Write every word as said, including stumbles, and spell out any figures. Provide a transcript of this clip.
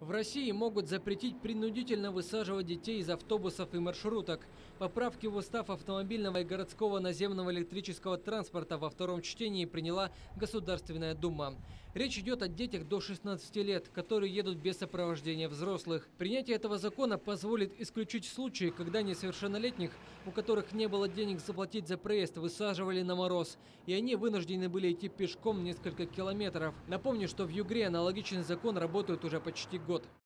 В России могут запретить принудительно высаживать детей из автобусов и маршруток. Поправки в устав автомобильного и городского наземного электрического транспорта во втором чтении приняла Государственная Дума. Речь идет о детях до шестнадцати лет, которые едут без сопровождения взрослых. Принятие этого закона позволит исключить случаи, когда несовершеннолетних, у которых не было денег заплатить за проезд, высаживали на мороз, и они вынуждены были идти пешком несколько километров. Напомню, что в Югре аналогичный закон работает уже почти год.